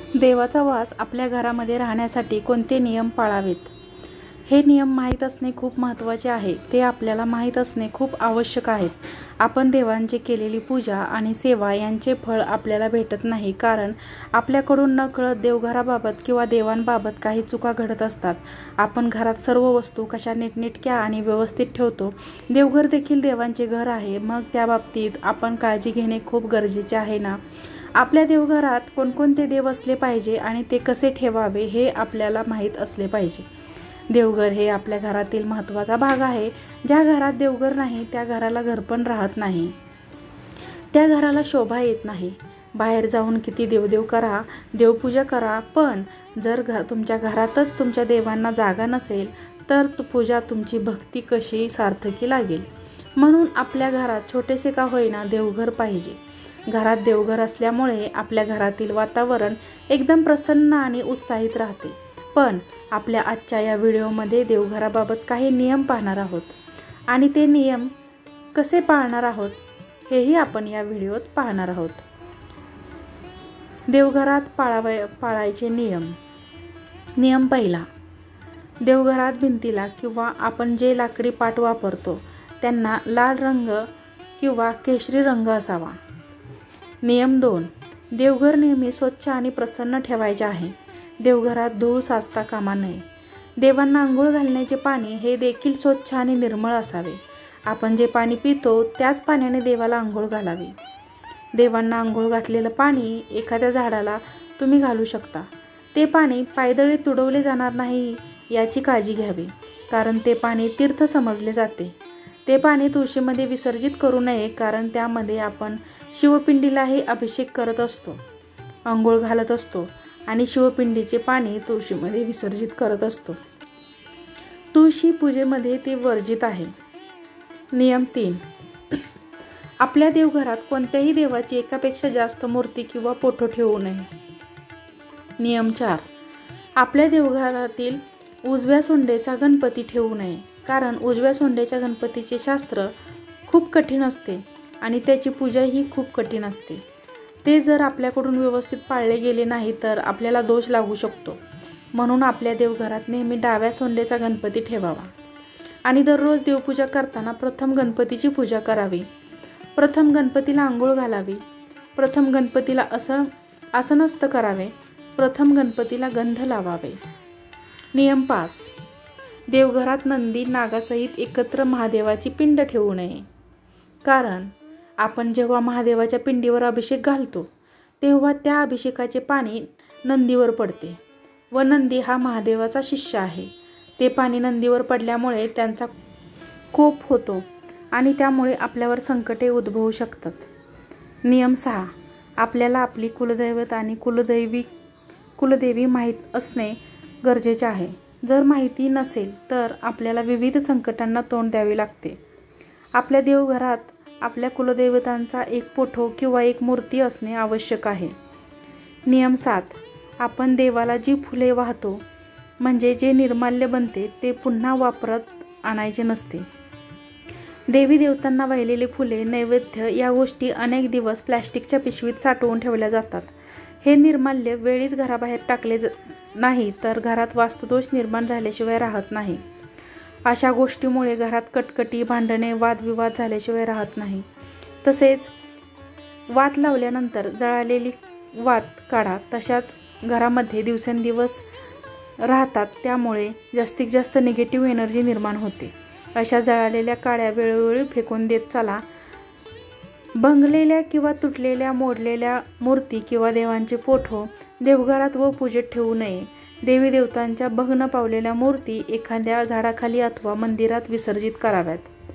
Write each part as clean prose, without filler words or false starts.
देवाचा वास आपल्या घरामध्ये राहण्यासाठी कोणते नियम पाळावेत? हे नियम माहीत असणे खूप महत्त्वाचे आहे. ते आपल्याला माहीत असणे खूप आवश्यक आहे. आपण देवांची केलेली पूजा आणि सेवा यांचे फळ आपल्याला भेटत नाही, कारण आपल्याकडून नकळत देवघराबाबत किंवा देवांबाबत काही चुका घडत असतात. आपण घरात सर्व वस्तू कशा नीटनेटक्या आणि व्यवस्थित ठेवतो. देवघर देखील देवांचे घर आहे. मग त्या बाबतीत आपण काळजी घेणे खूप गरजेचे आहे ना. आपल्या देवघरात कोणकोणते देव असले पाहिजे आणि ते कसे ठेवावे हे आपल्याला माहीत असले पाहिजे. देवघर हे आपल्या घरातील महत्त्वाचा भाग आहे. ज्या घरात देवघर नाही त्या घराला घर पण राहत नाही, त्या घराला शोभा येत नाही. बाहेर जाऊन किती देवदेव करा, देवपूजा करा, पण जर तुमच्या घरातच तुमच्या देवांना जागा नसेल तर पूजा तुमची भक्ती कशी सार्थकी लागेल. म्हणून आपल्या घरात छोटेसे का होईना देवघर पाहिजे. घरात देवघर असल्यामुळे आपल्या घरातील वातावरण एकदम प्रसन्न आणि उत्साहित राहते. पण आपल्या आजच्या या व्हिडिओमध्ये देवघराबाबत काही नियम पाहणार आहोत आणि ते नियम कसे पाळणार आहोत हेही आपण या व्हिडिओत पाहणार आहोत. देवघरात पाळायचे नियम. नियम पहिला, देवघरात भिंतीला किंवा आपण जे लाकडी पाट वापरतो त्यांना लाल रंग किंवा केशरी रंग असावा. नियम 2, देवघर नेहमी स्वच्छ आणि प्रसन्न ठेवायचे आहे. देवघरात धूळ साचता कामा नये. देवांना आंघोळ घालण्याचे पाणी हे देखील स्वच्छ आणि निर्मळ असावे. आपण जे पाणी पितो त्याच पाण्याने देवाला आंघोळ घालावी. देवांना आंघोळ घातलेलं पाणी एखाद्या झाडाला तुम्ही घालू शकता. ते पाणी पायदळी तुडवले जाणार नाही याची काळजी घ्यावी, कारण ते पाणी तीर्थ समजले जाते. ते पाणी तुळशीमध्ये विसर्जित करू नये, कारण त्यामध्ये आपण शिवपिंडीलाही अभिषेक करत असतो, आंघोळ घालत असतो आणि शिवपिंडीचे पाणी तुळशीमध्ये विसर्जित करत असतो. तुळशी पूजेमध्ये ते वर्जित आहे. नियम 3, आपल्या देवघरात कोणत्याही देवाची एकापेक्षा जास्त मूर्ती किंवा फोटो ठेवू नये. नियम 4, आपल्या देवघरातील उजव्या सोंडेचा गणपती ठेवू नये, कारण उजव्या सोंडेच्या गणपतीचे शास्त्र खूप कठीण असते आणि त्याची पूजा ही खूप कठीण असते. ते जर आपल्याकडून व्यवस्थित पाळले गेले नाही तर आपल्याला दोष लागू शकतो. म्हणून आपल्या देवघरात नेहमी डाव्या सोंडेचा गणपती ठेवावा आणि दररोज देवपूजा करताना प्रथम गणपतीची पूजा करावी. प्रथम गणपतीला आंघोळ घालावी. प्रथम गणपतीला आसनस्थ करावे. प्रथम गणपतीला गंध लावावे. नियम 5, देवघरात नंदी नागासहित एकत्र महादेवाची पिंड ठेवू नये, कारण आपण जेव्हा महादेवाच्या पिंडीवर अभिषेक घालतो तेव्हा त्या अभिषेकाचे पाणी नंदीवर पडते व नंदी हा महादेवाचा शिष्य आहे. ते पाणी नंदीवर पडल्यामुळे त्यांचा कोप होतो आणि त्यामुळे आपल्यावर संकटे उद्भवू शकतात. नियम 6, आपल्याला आपली कुलदैवत आणि कुलदेवी माहीत असणे गरजेचे आहे. जर माहिती नसेल तर आपल्याला विविध संकटांना तोंड द्यावे लागते. आपल्या देवघरात आपल्या कुलदेवतांचा एक फोटो किंवा एक मूर्ती असणे आवश्यक आहे. नियम 7, आपण देवाला जी फुले वाहतो म्हणजे जे निर्माल्य बनते ते पुन्हा वापरात आणायचे नसते. देवी देवतांना वाहिलेली फुले, नैवेद्य या गोष्टी अनेक दिवस प्लॅस्टिकच्या पिशवीत साठवून ठेवल्या जातात. हे निर्माल्य वेळीच घराबाहेर टाकले नाही तर घरात वास्तुदोष निर्माण झाल्याशिवाय राहत नाही. अशा गोष्टीमुळे घरात कटकटी, भांडणे, वादविवाद झाल्याशिवाय राहत नाही. तसेच वात लावल्यानंतर जळालेली वात काढा, तशाच घरामध्ये दिवसेंदिवस राहतात, त्यामुळे जास्तीत जास्त निगेटिव्ह एनर्जी निर्माण होते. अशा जळालेल्या काड्या वेळोवेळी फेकून देत चला. भंगलेल्या किंवा तुटलेल्या मोडलेल्या मूर्ती किंवा देवांचे फोटो देवघरात व पूजेत ठेवू नये. देवी देवतांच्या भग्न पावलेल्या मूर्ती एखाद्या झाडाखाली अथवा मंदिरात विसर्जित कराव्यात.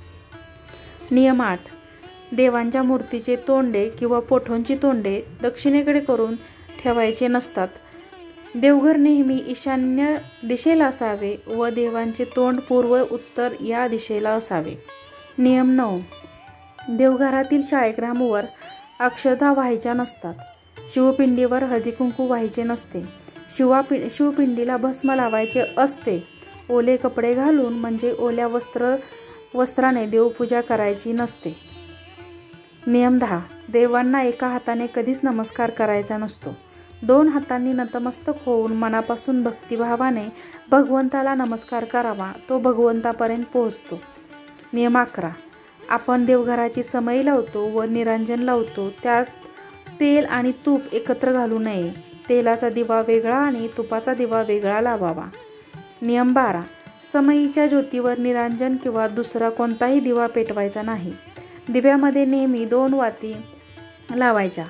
नियम 8, देवांच्या मूर्तीचे तोंडे किंवा फोटोंची तोंडे दक्षिणेकडे करून ठेवायचे नसतात. देवघर नेहमी ईशान्य दिशेला असावे व देवांचे तोंड पूर्व उत्तर या दिशेला असावे. नियम 9, देवघरातील शाळीग्रामावर अक्षता व्हायच्या नसतात. शिवपिंडीवर हळदीकुंकू व्हायचे नसते. शिवपिंडीला भस्म लावायचे असते. ओले कपडे घालून म्हणजे ओल्या वस्त्राने देवपूजा करायची नसते. नियम 10, देवांना एका हाताने कधीच नमस्कार करायचा नसतो. 2 हातांनी नतमस्तक होऊन मनापासून भक्तिभावाने भगवंताला नमस्कार करावा. तो भगवंतापर्यंत पोहोचतो. नियम 11. आपण देवघराची समई लावतो व निरांजन लावतो, त्यात तेल आणि तूप एकत्र घालू नये. तेलाचा दिवा वेगळा आणि तुपाचा दिवा वेगळा लावावा. नियम 12. समईच्या ज्योतीवर निरांजन किंवा दुसरा कोणताही दिवा पेटवायचा नाही. दिव्यामध्ये नेहमी 2 वाती लावायच्या.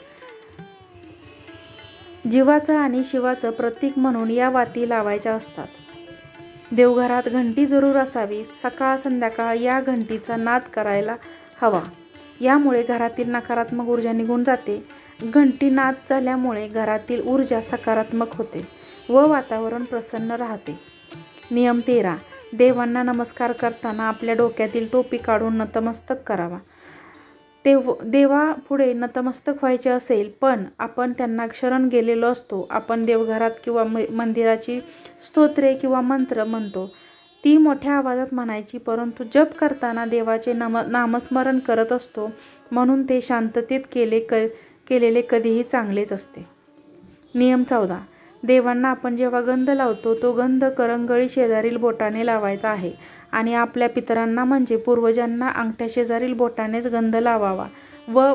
जीवाचं आणि शिवाचं प्रतीक म्हणून या वाती लावायच्या असतात. देवघरात घंटी जरूर असावी. सकाळ संध्याकाळ या घंटीचा नाद करायला हवा. यामुळे घरातील नकारात्मक ऊर्जा निघून जाते. घंटी नाद झाल्यामुळे घरातील ऊर्जा सकारात्मक होते व वातावरण प्रसन्न राहते. नियम 13. देवांना नमस्कार करताना आपल्या डोक्यातील टोपी काढून नतमस्तक करावा. देवापुढे नतमस्तक व्हायचे असेल पण आपण त्यांना शरण गेलेलो असतो. आपण देवघरात किंवा मंदिराची स्तोत्रे किंवा मंत्र म्हणतो, ती मोठ्या आवाजात म्हणायची, परंतु जप करताना देवाचे नामस्मरण करत असतो, म्हणून ते शांततेत केलेले कधीही चांगलेच असते. नियम 14. देवांना आपण जेव्हा गंध लावतो तो गंध करंगळी शेजारील बोटाने लावायचा आहे आणि आपल्या पितरांना म्हणजे पूर्वजांना अंगठ्या शेजारील बोटानेच गंध लावावा व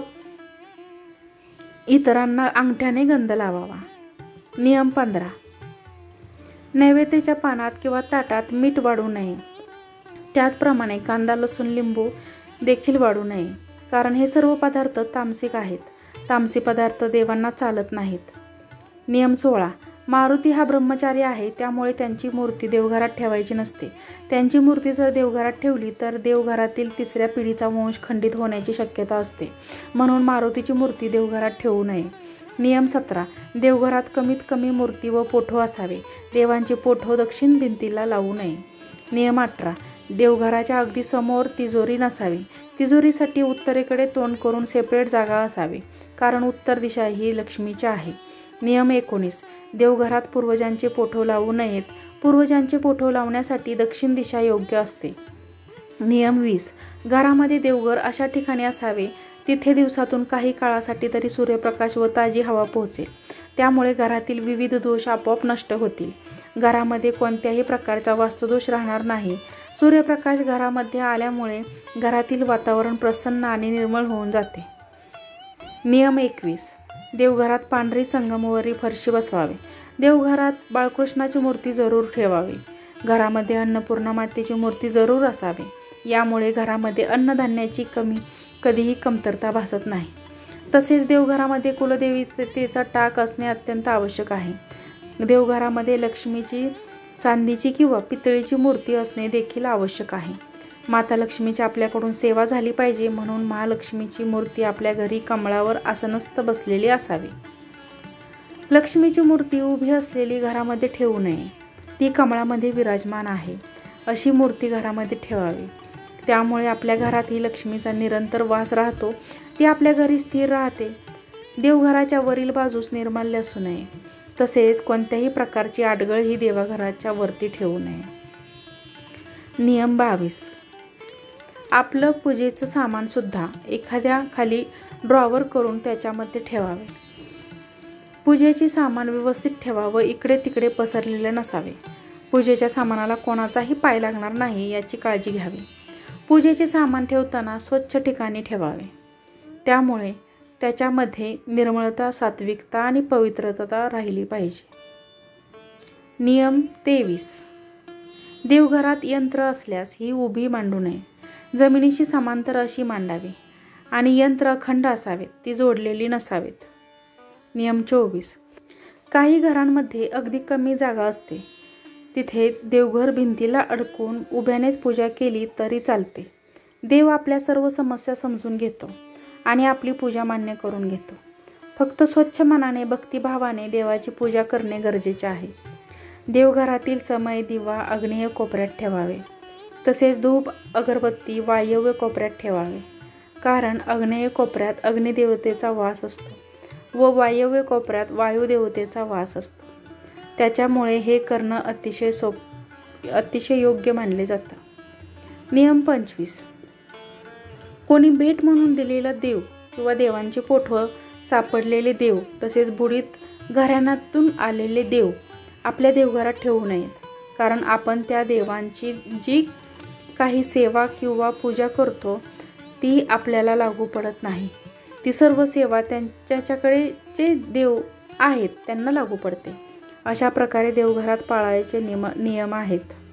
इतरांना अंगठ्याने गंध लावावा. नियम 15. नैवेद्याच्या पानात किंवा ताटात मीठ वाढू नये. त्याचप्रमाणे कांदा, लसूण, लिंबू देखील वाढू नये, कारण हे सर्व पदार्थ तामसिक आहेत. तामसी पदार्थ देवांना चालत नाहीत. नियम 16. मारुती हा ब्रह्मचारी आहे, त्यामुळे त्यांची मूर्ती देवघरात ठेवायची नसते. त्यांची मूर्ती जर देवघरात ठेवली तर देवघरातील 3ऱ्या पिढीचा वंश खंडित होण्याची शक्यता असते, म्हणून मारुतीची मूर्ती देवघरात ठेवू नये. नियम 17. देवघरात कमीत कमी मूर्ती व पोठो असावे. देवांचे पोठो दक्षिण भिंतीला लावू नये. नियम 18. देवघराच्या अगदी समोर तिजोरी नसावी. तिजोरीसाठी उत्तरेकडे तोंड करून सेपरेट जागा असावी, कारण उत्तर दिशा ही लक्ष्मीची आहे. नियम 19. देवघरात पूर्वजांचे पोठो लावू नयेत. पूर्वजांचे पोठो लावण्यासाठी दक्षिण दिशा योग्य असते. नियम 20. घरामध्ये देवघर अशा ठिकाणी असावे तिथे दिवसातून काही काळासाठी तरी सूर्यप्रकाश व ताजी हवा पोहोचेल. त्यामुळे घरातील विविध दोष आपोआप नष्ट होतील. घरामध्ये कोणत्याही प्रकारचा वास्तुदोष राहणार नाही. सूर्यप्रकाश घरामध्ये आल्यामुळे घरातील वातावरण प्रसन्न आणि निर्मळ होऊन जाते. नियम 21. देवघरात पांढरी संगमरवरी फरशी बसवावी. देवघरात बाळकृष्णाची मूर्ती जरूर ठेवावी. घरामध्ये अन्नपूर्णा मातेची मूर्ती जरूर असावी. यामुळे घरामध्ये अन्नधान्याची कधीही कमतरता भासत नाही. तसेच देवघरामध्ये कुलदेवतेचा टाक असणे अत्यंत आवश्यक आहे. देवघरामध्ये लक्ष्मीची चांदीची किंवा पितळीची मूर्ती असणे देखील आवश्यक आहे. माता लक्ष्मीची आपल्याकडून सेवा झाली पाहिजे, म्हणून महालक्ष्मीची मूर्ती आपल्या घरी कमळावर आसनस्थ बसलेली असावी. लक्ष्मीची मूर्ती उभी असलेली घरामध्ये ठेवू नये. ती कमळामध्ये विराजमान आहे अशी मूर्ती घरामध्ये ठेवावी. त्यामुळे आपल्या घरात ही लक्ष्मीचा निरंतर वास राहतो. ती आपल्या घरी स्थिर राहते. देवघराच्या वरील बाजूस निर्माल्य असू नये. तसेच कोणत्याही प्रकारची आडगळ ही देवघराच्या वरती ठेवू नये. नियम 22. आपलं पूजेचं सामान सुद्धा एखाद्या खाली ड्रॉवर करून त्याच्यामध्ये ठेवावे. पूजेचे सामान व्यवस्थित ठेवावं. इकडे तिकडे पसरलेले नसावे. पूजेच्या सामानाला कोणाचाही पाय लागणार नाही याची काळजी घ्यावी. पूजेचे सामान ठेवताना स्वच्छ ठिकाणी ठेवावे. त्यामुळे त्याच्यामध्ये निर्मळता, सात्विकता आणि पवित्रता राहिली पाहिजे. नियम 23. देवघरात यंत्र असल्यास ही उभी मांडू नये. जमिनीशी समांतर अशी मांडावी आणि यंत्र अखंड असावेत, ती जोडलेली नसावेत. नियम 24. काही घरांमध्ये अगदी कमी जागा असते. तिथे देवघर भिंतीला अडकून उभ्यानेच पूजा केली तरी चालते. देव आपल्या सर्व समस्या समजून घेतो आणि आपली पूजा मान्य करून घेतो. फक्त स्वच्छ मनाने भक्तिभावाने देवाची पूजा करणे गरजेचे आहे. देवघरातील समई दिवा आग्नेय कोपऱ्यात ठेवावे. तसेच धूप अगरबत्ती वायव्य कोपऱ्यात ठेवावे, कारण आग्नेय कोपऱ्यात अग्निदेवतेचा वास असतो व वायव्य कोपऱ्यात वायुदेवतेचा वास असतो. त्याच्यामुळे हे करणं अतिशय योग्य मानले जातं. नियम 25. कोणी भेट म्हणून दिलेला देव किंवा देवांचे पोठव, सापडलेले देव, तसेच बुडीत घराण्यातून आलेले देव आपल्या देवघरात ठेवू नयेत, कारण आपण त्या देवांची जी काही सेवा किंवा पूजा करतो ती आपल्याला लागू पडत नाही. ती सर्व सेवा त्यांच्याकडे जे देव आहेत त्यांना लागू पडते. अशा प्रकारे देवघरात पाळायचे नियम आहेत.